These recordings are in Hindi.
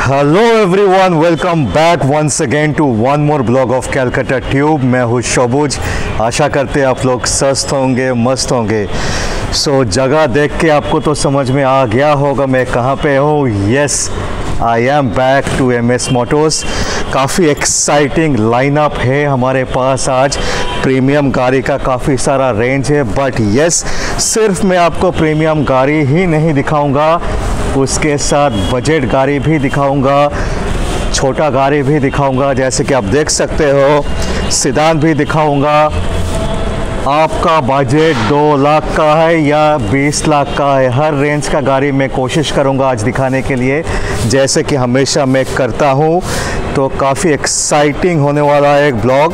Hello everyone, welcome back once again to one more vlog of Calcutta tube. मैं हूँ शोबुज। आशा करते हैं आप लोग स्वस्थ होंगे, मस्त होंगे। सो जगह देख के आपको तो समझ में आ गया होगा मैं कहाँ पे हूँ। Yes, I am back to MS motors. काफ़ी एक्साइटिंग लाइनअप है हमारे पास आज। प्रीमियम गाड़ी का काफ़ी सारा रेंज है, बट यस, सिर्फ मैं आपको प्रीमियम गाड़ी ही नहीं दिखाऊंगा, उसके साथ बजट गाड़ी भी दिखाऊंगा, छोटा गाड़ी भी दिखाऊंगा, जैसे कि आप देख सकते हो, सिडान भी दिखाऊंगा। आपका बजट 2 लाख का है या 20 लाख का है, हर रेंज का गाड़ी मैं कोशिश करूंगा आज दिखाने के लिए, जैसे कि हमेशा मैं करता हूं। तो काफ़ी एक्साइटिंग होने वाला है एक vlog.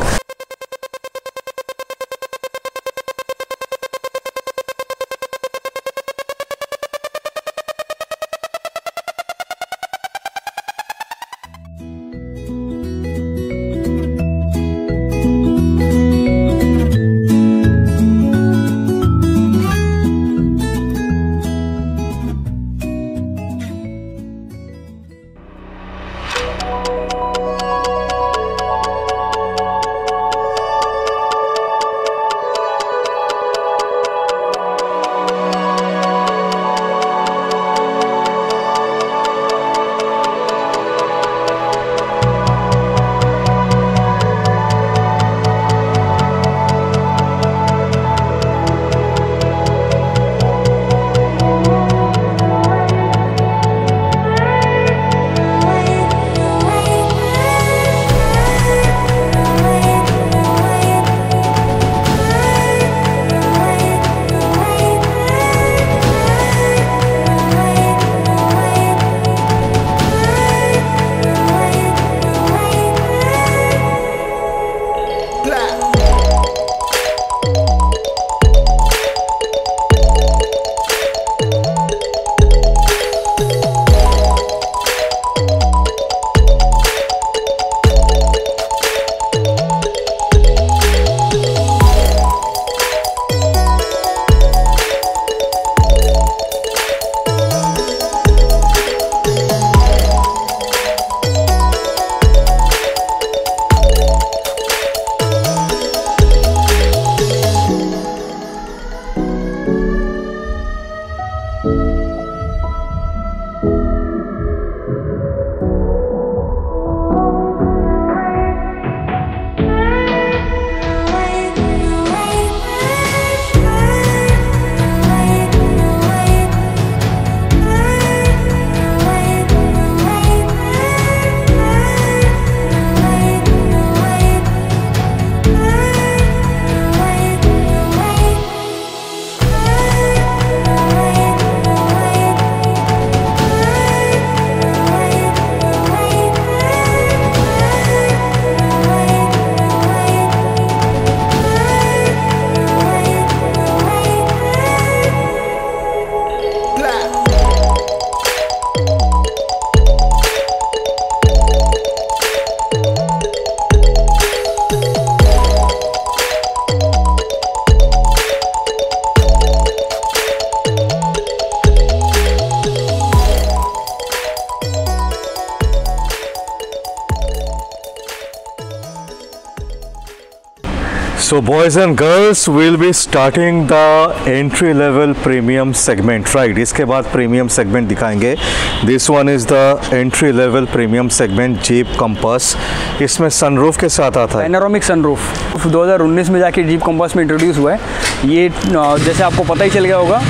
So boys and girls, we'll be starting the entry level premium segment, right? इसके बाद प्रीमियम सेगमेंट दिखाएंगे। This one is the entry level premium segment Jeep Compass। इसमें सनरूफ के साथ आता है, पैनोरामिक सनरूफ 2019 में जाके जीप कंपास में इंट्रोड्यूस हुआ है। ये जैसे आपको पता ही चल गया होगा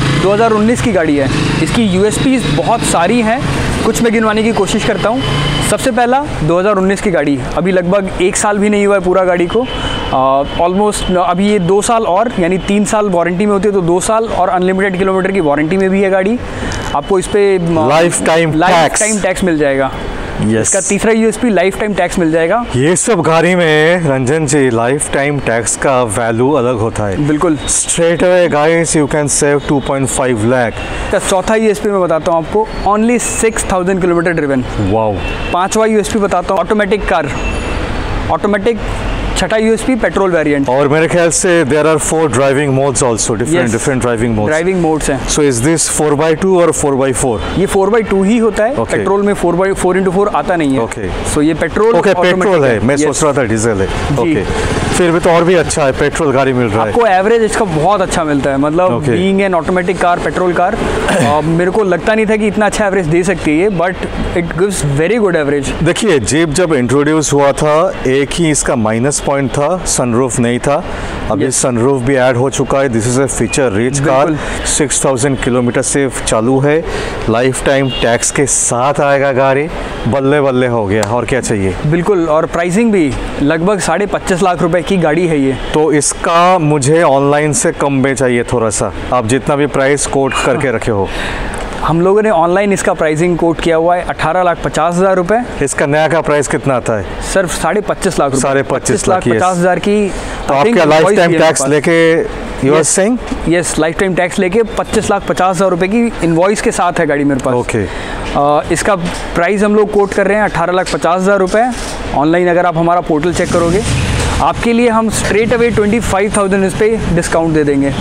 2019 की गाड़ी है। इसकी USPs बहुत सारी हैं, कुछ मैं गिनवाने की कोशिश करता हूँ। सबसे पहला 2019 की गाड़ी, अभी लगभग 1 साल भी नहीं हुआ है पूरा गाड़ी को। ऑलमोस्ट अभी ये 2 साल और यानी 3 साल वारंटी में होती है, तो 2 साल और अनलिमिटेड किलोमीटर की वारंटी में भी है गाड़ी। आपको इस पर लाइफ टाइम टैक्स मिल जाएगा। yes. इसका तीसरा USP लाइफ टाइम टैक्स मिल जाएगा। ये सब गाड़ी में Ranjan ji life time tax का वैल्यू अलग होता है। बिल्कुल, straight away guys you can save 2.5 lakh. चौथा USP मैं बताता हूँ आपको, ओनली 6000 किलोमीटर ड्रिवन। वाओ। 5वां USP बताता हूँ, ऑटोमेटिक कार। ऑटोमेटिक छठा यूएसपी पेट्रोल वेरिएंट। और मेरे ख्याल से there are 4 driving modes also, different driving modes. Driving modes हैं। सो इज दिस 4x2 और 4x4? ये 4x2 ही होता है। Okay. पेट्रोल में 4x4 आता नहीं है। Okay. सो ये पेट्रोल पेट्रोल है। मैं सोच रहा था डीजल है। ओके, फिर भी तो और भी अच्छा है, पेट्रोल गाड़ी मिल रहा है। आपको एवरेज इसका बहुत अच्छा मिलता है, मतलब being an automatic car, petrol car, मेरे को लगता नहीं था कि इतना अच्छा एवरेज दे सकती है, but it gives very good average. देखिए, जीप जब इंट्रोड्यूस हुआ था एक ही इसका माइनस पॉइंट था, सनरूफ नहीं था। अभी सनरूफ भी ऐड हो चुका है। This is a feature rich car. 6000 kilometre से चालू है। लाइफ टाइम टैक्स के साथ आएगा गाड़ी। बल्ले बल्ले हो गया, और क्या चाहिए। बिल्कुल, और प्राइसिंग भी लगभग 25.5 लाख रुपए की गाड़ी है ये। तो इसका मुझे ऑनलाइन से कम में चाहिए थोड़ा सा, आप जितना भी प्राइस कोट करके रखे हो। हम लोगों ने ऑनलाइन इसका प्राइसिंग कोट किया हुआ है 18,50,000 रुपए। इसका नया का प्राइस कितना आता है? सर 25.5 लाख रुपए। 25,50,000 की। तो आपका लाइफ टाइम टैक्स लेके you are saying? Yes, life time tax लेके 25,50,000 रुपए की इनवॉइस के साथ है गाड़ी मेरे पास। ओके। इसका प्राइस हम लोग कोट कर रहे हैं 18,50,000 रुपए। ऑनलाइन अगर आप हमारा पोर्टल चेक करोगे, आपके लिए हम स्ट्रेट अवे 25,000 इस पे डिस्काउंट दे देंगे।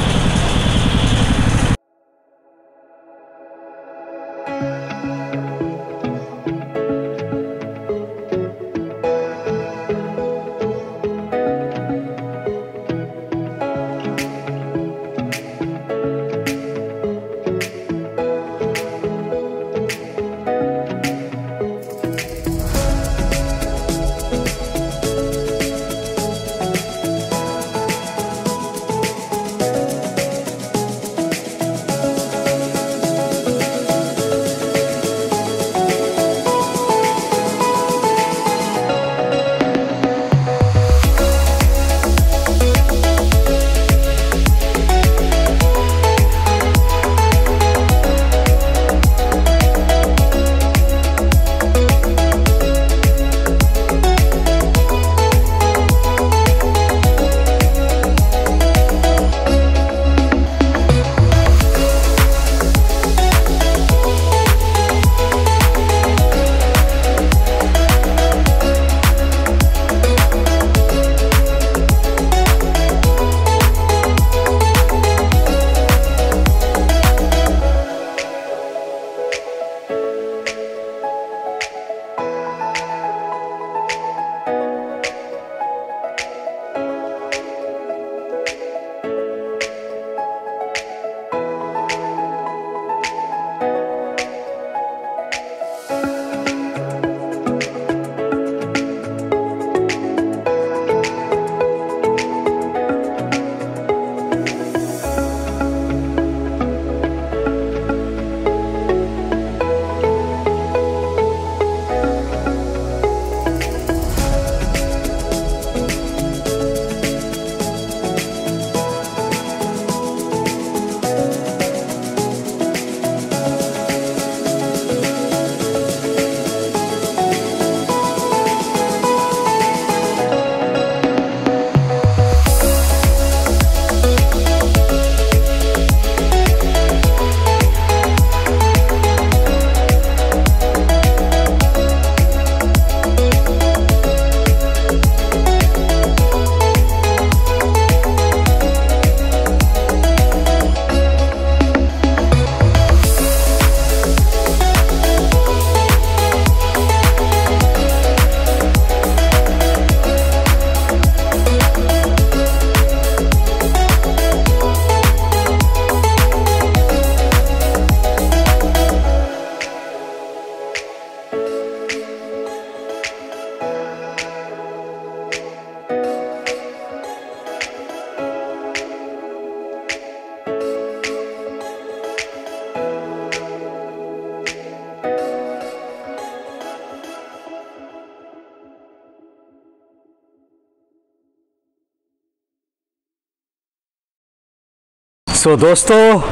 सो दोस्तों,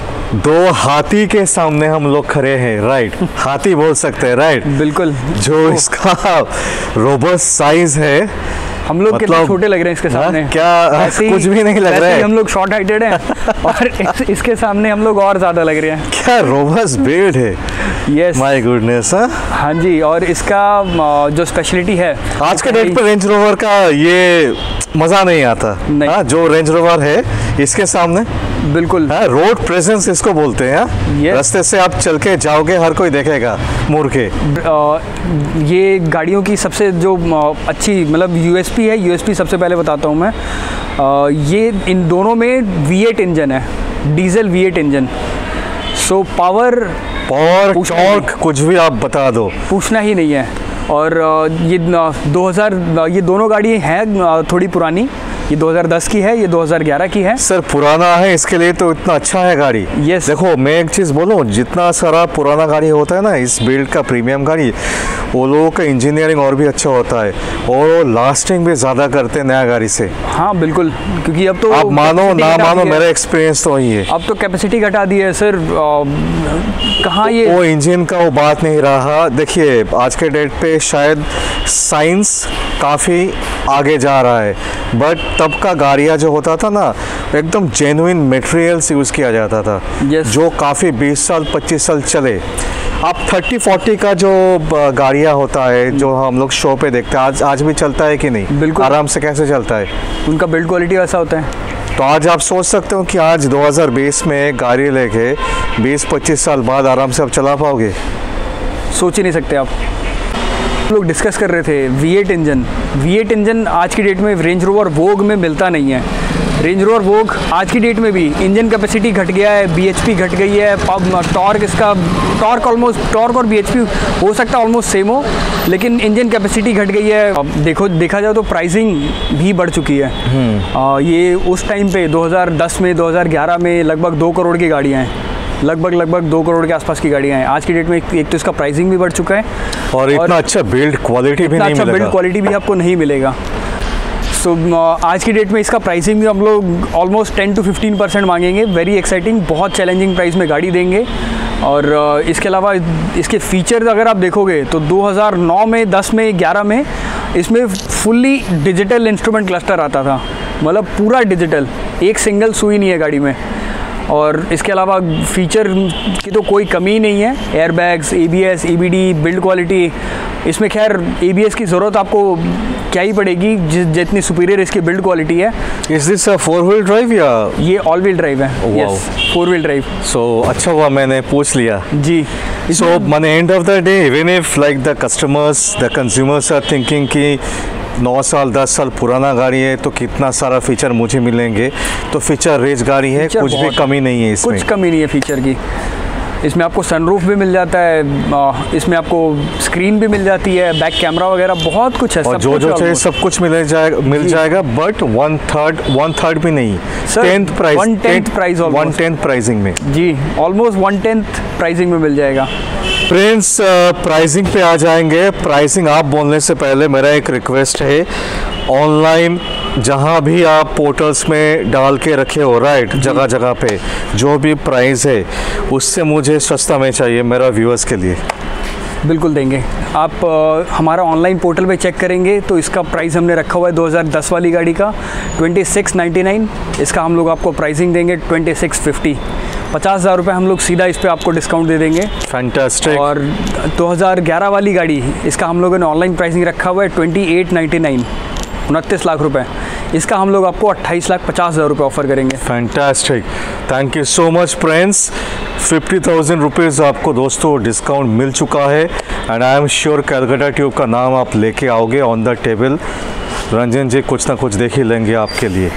दो हाथी के सामने हम लोग खड़े हैं, राइट? हाथी बोल सकते हैं, राइट? बिल्कुल। जो इसका रोबस्ट साइज है, हम लोग कितने छोटे लग रहे हैं इसके सामने। क्या कुछ भी नहीं लग रहा है। हम लोग शॉर्ट हाइटेड हैं और इसके सामने हम लोग और ज्यादा लग रहे हैं। क्या रोबस्ट बिल्ड है। Yes. My goodness. हाँ जी, और इसका जो स्पेशलिटी है आज के डेट पे रेंज रोवर का ये मज़ा नहीं आता। नहीं। हाँ, जो रेंज रोवर है इसके सामने बिल्कुल रोड प्रेजेंस इसको बोलते हैं। Yes. रास्ते से आप चल के जाओगे, हर कोई देखेगा मुड़ के। ये गाड़ियों की सबसे जो अच्छी मतलब यूएसपी है, यूएसपी सबसे पहले बताता हूँ मैं। ये इन दोनों में V8 इंजन है, diesel V8 engine. So power torque कुछ भी आप बता दो, पूछना ही नहीं है। और ये 2000 ये दोनों गाड़ी हैं थोड़ी पुरानी, ये 2010 की है, ये 2011 की है। सर पुराना है इसके लिए तो इतना अच्छा है गाड़ी। Yes. देखो मैं एक चीज़ बोलूँ, जितना सारा पुराना गाड़ी होता है ना इस बिल्ड का प्रीमियम गाड़ी, वो लोगों का इंजीनियरिंग और भी अच्छा होता है और लास्टिंग भी ज़्यादा करते हैं नया गाड़ी से। हाँ बिल्कुल, क्योंकि अब तो आप मानो capacity ना घटा मानो, दी है। मेरा एक्सपीरियंस तो वही है। अब तो कैपेसिटी घटा दी है सर। कहाँ ये वो इंजन का वो बात नहीं रहा। देखिए आज के डेट पे शायद साइंस काफ़ी आगे जा रहा है, बट तब का गाड़ियाँ जो होता था ना एकदम जेन्युइन मटेरियल्स यूज़ किया जाता था। Yes. जो काफ़ी 20 साल 25 साल चले। अब 30-40 का जो गाड़ियाँ होता है जो हम लोग शो पे देखते हैं, आज भी चलता है कि नहीं? बिल्कुल। आराम से कैसे चलता है? उनका बिल्ड क्वालिटी वैसा होता है। तो आज आप सोच सकते हो कि आज 2020 में गाड़ी लेके 20-25 साल बाद आराम से आप चला पाओगे? सोच ही नहीं सकते आप। लोग डिस्कस कर रहे थे V8 इंजन। V8 इंजन आज की डेट में रेंज रोवर वोग में मिलता नहीं है। रेंज रोवर वोग आज की डेट में भी इंजन कैपेसिटी घट गया है, BHP घट गई है, टॉर्क इसका टॉर्क और BHP हो सकता है ऑलमोस्ट सेम हो, लेकिन इंजन कैपेसिटी घट गई है। अब देखा जाए तो प्राइसिंग भी बढ़ चुकी है। ये उस टाइम पे 2010 में 2011 में लगभग 2 करोड़ की गाड़ियाँ हैं, लगभग 2 करोड़ के आसपास की गाड़ियाँ हैं। आज की डेट में एक तो इसका प्राइसिंग भी बढ़ चुका है और इतना अच्छा बिल्ड क्वालिटी भी नहीं अच्छा मिलेगा। बिल्ड क्वालिटी भी आपको नहीं मिलेगा। सो आज की डेट में इसका प्राइसिंग भी हम लोग ऑलमोस्ट 10 to 15% मांगेंगे। वेरी एक्साइटिंग, बहुत चैलेंजिंग प्राइस में गाड़ी देंगे। और इसके अलावा इसके फीचर्स अगर आप देखोगे तो 2009 में 10 में 11 में इसमें फुल्ली डिजिटल इंस्ट्रूमेंट क्लस्टर आता था, मतलब पूरा डिजिटल, एक सिंगल सुई नहीं है गाड़ी में। और इसके अलावा फीचर की तो कोई कमी नहीं है। Airbags, ABS, EBD, build quality, इसमें खैर ABS की ज़रूरत आपको क्या ही पड़ेगी जितनी सुपीरियर इसकी बिल्ड क्वालिटी है। इज दिस 4-wheel ड्राइव या ये ऑल व्हील ड्राइव है? Yes, 4 wheel drive. सो अच्छा हुआ मैंने पूछ लिया जी। सो माने end of the day even if like the customers the consumers are thinking कि 9 साल 10 साल पुराना गाड़ी है तो कितना सारा फीचर मुझे मिलेंगे, तो फीचर रिच गाड़ी है, फीचर कुछ भी बहुत कमी नहीं है इसमें। कुछ कमी नहीं है फीचर की। इसमें आपको सनरूफ भी मिल जाता है, इसमें आपको स्क्रीन भी मिल जाती है, बैक कैमरा वगैरह बहुत कुछ है। और सब जो कुछ जो है चाहिए almost। सब कुछ मिल जाएगा बट 1/3 भी नहीं, Sir, 10th price, 1/10 price almost। 1/10 pricing में जी, ऑलमोस्ट 1/10 प्राइसिंग में मिल जाएगा। प्रिंस प्राइसिंग पे आ जाएंगे। प्राइसिंग आप बोलने से पहले मेरा एक रिक्वेस्ट है, ऑनलाइन जहाँ भी आप पोर्टल्स में डाल के रखे हो राइट, जगह जगह पे जो भी प्राइस है उससे मुझे सस्ता में चाहिए मेरा व्यूअर्स के लिए। बिल्कुल देंगे। आप हमारा ऑनलाइन पोर्टल पे चेक करेंगे तो इसका प्राइस हमने रखा हुआ है 2010 वाली गाड़ी का 2699। इसका हम लोग आपको प्राइसिंग देंगे 2650। 50,000 रुपये हम लोग सीधा इस पर आपको डिस्काउंट दे देंगे। फैंटास्टिक। और 2011 वाली गाड़ी, इसका हम लोगों ने ऑनलाइन प्राइसिंग रखा हुआ है 2899, 29 लाख रुपए। इसका हम लोग आपको 28,50,000 रुपये ऑफर करेंगे। Fantastic, thank you so much friends. 50,000 rupees आपको दोस्तों डिस्काउंट मिल चुका है and I am sure Calcutta tube का नाम आप लेके आओगे ऑन द टेबल। रंजन जी कुछ ना कुछ देख ही लेंगे आपके लिए।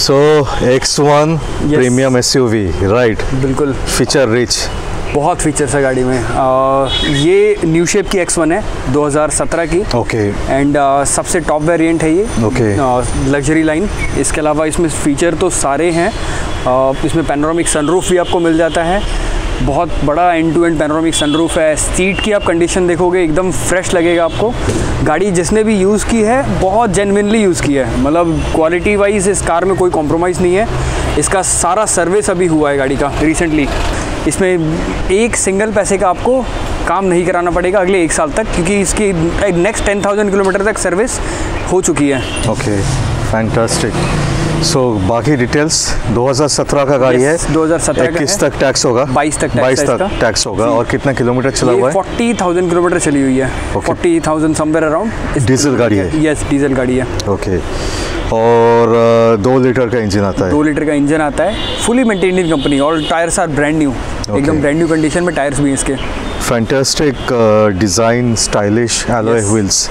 So X1 Yes. Premium SUV, right, बिल्कुल फीचर रिच। बहुत फीचर्स है गाड़ी में। ये न्यू शेप की X1 है 2017 की। ओके एंड सबसे टॉप वेरिएंट है ये। Okay luxury line. इसके अलावा इसमें फीचर तो सारे हैं। इसमें पैनोरामिक सनरूफ भी आपको मिल जाता है। बहुत बड़ा end to end panoramic sunroof है। सीट की आप कंडीशन देखोगे एकदम फ्रेश लगेगा आपको। गाड़ी जिसने भी यूज़ की है बहुत जेन्युइनली यूज़ की है, मतलब क्वालिटी वाइज इस कार में कोई कॉम्प्रोमाइज़ नहीं है। इसका सारा सर्विस अभी हुआ है गाड़ी का रिसेंटली। इसमें एक सिंगल पैसे का आपको काम नहीं कराना पड़ेगा अगले 1 साल तक, क्योंकि इसकी नेक्स्ट 10,000 किलोमीटर तक सर्विस हो चुकी है। Okay fantastic. सो बाकी डिटेल्स 2017 का गाड़ी है। 2017 का 21 तक टैक्स होगा। 22 तक टैक्स है इसका। टैक्स होगा। और कितना किलोमीटर चला हुआ है? 40,000 किलोमीटर चली हुई है। 40,000 समवेयर अराउंड। डीजल गाड़ी है? यस, डीजल गाड़ी है। ओके। और 2 लीटर का इंजन आता है? 2 लीटर का इंजन आता है। फुली मेंटेन्ड इन कंपनी और टायर्स आर ब्रांड न्यू। एकदम ब्रांड न्यू कंडीशन में टायर्स भी हैं इसके। Fantastic design, stylish alloy wheels.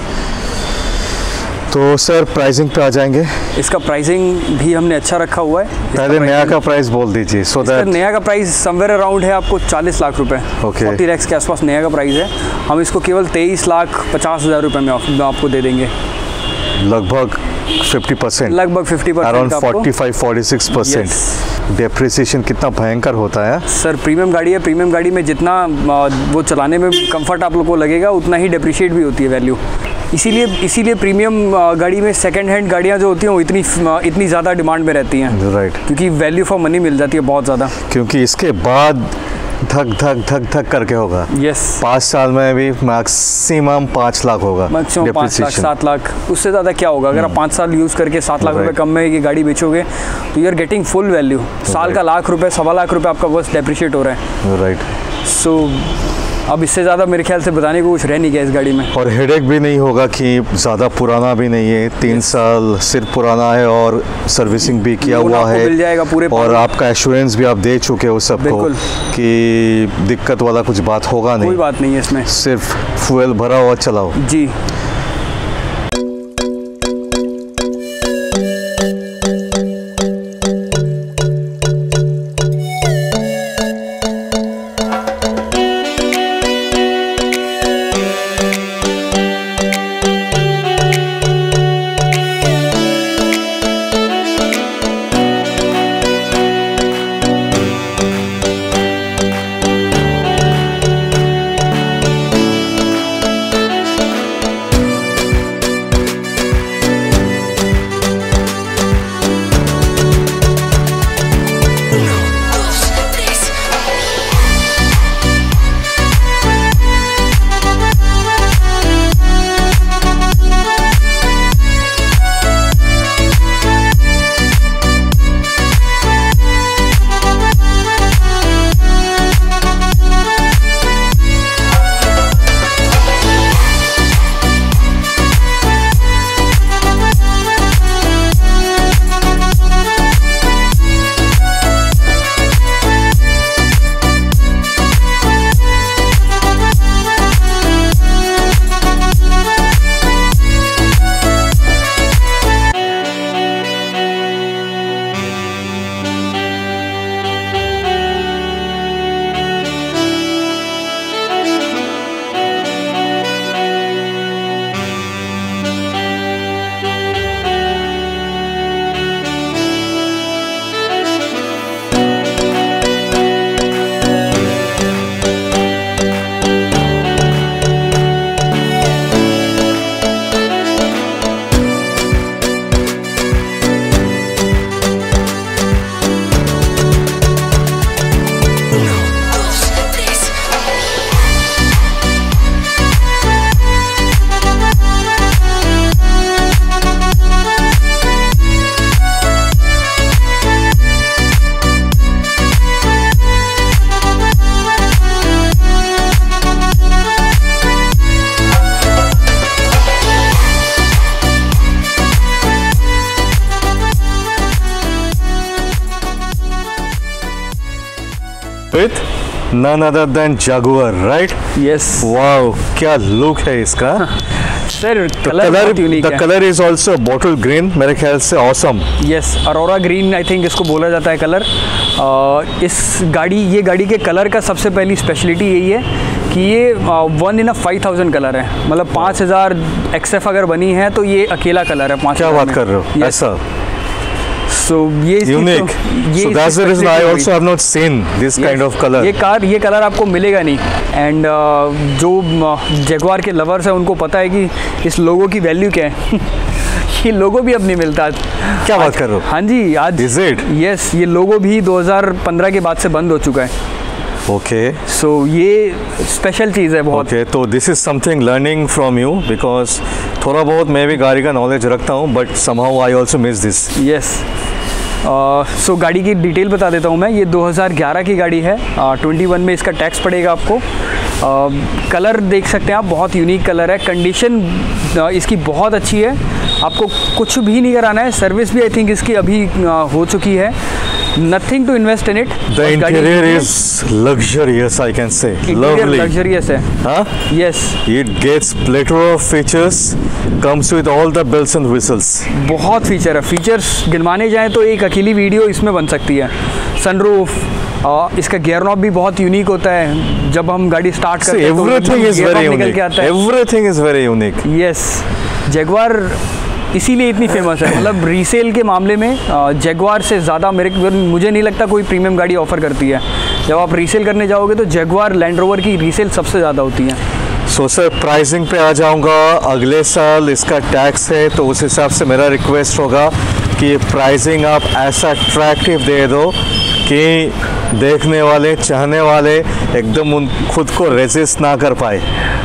तो सर प्राइसिंग पे आ जाएंगे। इसका प्राइसिंग भी हमने अच्छा रखा हुआ है। पहले नया का प्राइस बोल दीजिए सो दैट। नया का प्राइस समवेयर अराउंड है आपको 40 लाख रुपए। 40 लाख के आसपास नया का प्राइस है। हम इसको केवल 23,50,000 रुपए में आपको दे देंगे। लगभग 50%। लगभग 50%। अराउंड 45-46%। डेप्रिसिएशन कितना भयंकर होता है सर। प्रीमियम गाड़ी है। प्रीमियम गाड़ी में जितना वो चलाने में कंफर्ट आप लोग को लगेगा उतना ही डेप्रिशिएट भी होती है वैल्यू। इसीलिए प्रीमियम गाड़ी में सेकंड हैंड गाड़ियाँ जो होती हैं वो इतनी ज़्यादा डिमांड में रहती हैं। राइट। क्योंकि वैल्यू फॉर मनी मिल जाती है बहुत ज़्यादा। क्योंकि इसके बाद धक करके होगा। यस। 5 साल में भी मैक्सिमम 5 लाख होगा। मैक्सिमम 5 लाख 7 लाख, उससे ज़्यादा क्या होगा। अगर आप 5 साल यूज़ करके 7 लाख रुपए कम में ये गाड़ी बेचोगे तो you are getting full value. साल का लाख रुपए 1.25 लाख रुपए आपका बस डेप्रिशिएट हो रहा है। राइट। सो अब इससे ज़्यादा मेरे ख्याल से बताने को कुछ रह नहीं गया इस गाड़ी में। और हेडेक भी नहीं होगा कि ज़्यादा पुराना भी नहीं है। 3 साल सिर्फ पुराना है और सर्विसिंग भी किया हुआ है। मिल जाएगा पूरे। और आपका एश्योरेंस भी आप दे चुके हो सबको कि दिक्कत वाला कुछ बात होगा नहीं। कोई बात नहीं है इसमें। सिर्फ फ्यूल भराओ और चलाओ। जी। with none other than Jaguar, right? Yes. Wow क्या लुक है इसका। सर कलर बहुत यूनिक है। The colour is also bottle green, मेरे ख्याल से awesome. Yes, aurora green I think इसको बोला जाता है कलर। ये गाड़ी के कलर का सबसे पहली स्पेशलिटी यही है कि ये 1 in 5000 कलर है, मतलब 5000 XF अगर बनी है तो ये अकेला कलर है 5000। क्या बात कर रहे हो? ऐसा So ये unique, so that's the reason I also have not seen this kind of color। ये कलर आपको मिलेगा नहीं। एंड जो जगुआर के लवर्स हैं उनको पता है कि इस लोगो की वैल्यू क्या है। ये लोगो भी अब नहीं मिलता। क्या बात कर रहे हो? हाँ जी, आज Is it? यस, ये लोगो भी 2015 के बाद से बंद हो चुका है। ओके, सो ये स्पेशल चीज़ है बहुत। ओके, तो this is something learning from you, because थोड़ा बहुत मैं भी गाड़ी का नॉलेज रखता हूँ, but somehow I also miss this. Yes, so गाड़ी की डिटेल बता देता हूँ मैं। ये 2011 की गाड़ी है। 21 में इसका टैक्स पड़ेगा आपको। कलर देख सकते हैं आप, बहुत यूनिक कलर है। कंडीशन इसकी बहुत अच्छी है, आपको कुछ भी नहीं कराना है। सर्विस भी आई थिंक इसकी अभी हो चुकी है। Nothing to invest in it. The interior is luxurious, I can say. Lovely. Luxurious है। Huh? Yes. It gets plethora of features, comes with all the bells and whistles. बहुत फीचर है। फीचर्स गिनवाने जाएँ तो एक अकेली वीडियो इसमें बन सकती है। सनरूफ, इसका गियर नॉब भी बहुत यूनिक होता है। जब हम गाड़ी स्टार्ट करते हैं तो everything is very unique. Everything is very unique. Yes. Jaguar इसीलिए इतनी फेमस है। मतलब रीसेल के मामले में जगुआर से ज़्यादा मुझे नहीं लगता कोई प्रीमियम गाड़ी ऑफ़र करती है। जब आप रीसेल करने जाओगे तो जगुआर लैंड रोवर की रीसेल सबसे ज़्यादा होती है। सो सर, प्राइसिंग पे आ जाऊंगा। अगले साल इसका टैक्स है, तो उस हिसाब से मेरा रिक्वेस्ट होगा कि प्राइसिंग आप ऐसा अट्रैक्टिव दे दो कि देखने वाले, चाहने वाले एकदम उन खुद को रेजिस्ट ना कर पाए।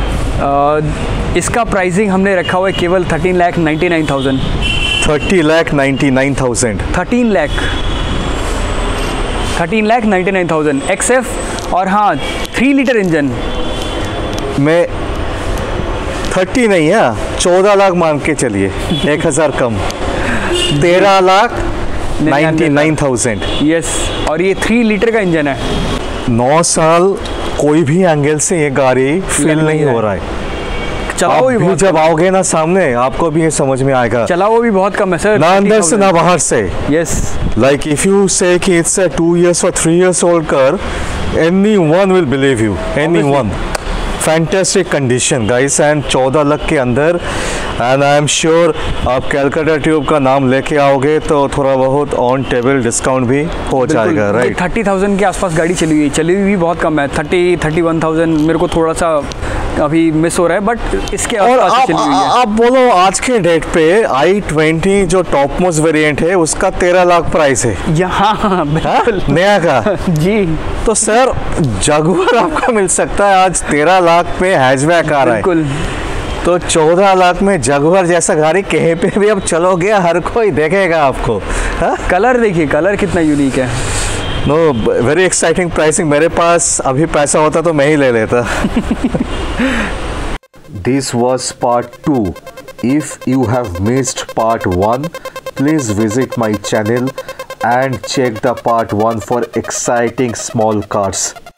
इसका प्राइसिंग हमने रखा हुआ है केवल 13,99,000। 30,99,000। 13,99,000 XF। और हाँ, 3 लीटर इंजन में 30 नहीं है, 14 लाख मान के चलिए, 1000 कम, 13,99,000। यस, और ये 3 लीटर का इंजन है। 9 साल कोई भी एंगल से ये गाड़ी फील नहीं हो रहा है। चलाओ भी जब आओगे ना सामने, आपको भी ये समझ में आएगा। चलाओ भी बहुत कम है सर, ना अंदर से ना बाहर से। Yes, like if you say कि it's a 2 years or 3 years old car, anyone will believe you, anyone। Fantastic condition guys, and 14 lakh के अंदर। एंड आई एम श्योर आप कैलकाटा ट्यूब का नाम लेके आओगे तो थोड़ा बहुत ऑन टेबल डिस्काउंट भी हो जाएगा, राइट? 30,000 के आसपास गाड़ी चली हुई भी बहुत कम है। 31,000 मेरे को थोड़ा सा अभी मिस हो रहा है, बट इसके आसपास चली हुई है। आप बोलो आज के डेट पे i20 जो टॉप मोस्ट वेरिएंट है उसका 13 लाख प्राइस है यहाँ, बिल्कुल नया का। जी, तो सर जगुआर आपको मिल सकता है आज 13 लाख में हैचबैक आ रहा है। बिल्कुल। तो 14 लाख में जगुआर जैसा गाड़ी कहीं पे भी अब चलोगे हर कोई देखेगा आपको। हा? कलर देखिए, कलर कितना यूनिक है। No, very exciting pricing. मेरे पास अभी पैसा होता तो मैं ही ले लेता। This was part 2. If you have missed part 1, please visit my channel and check the part 1 for exciting small cars.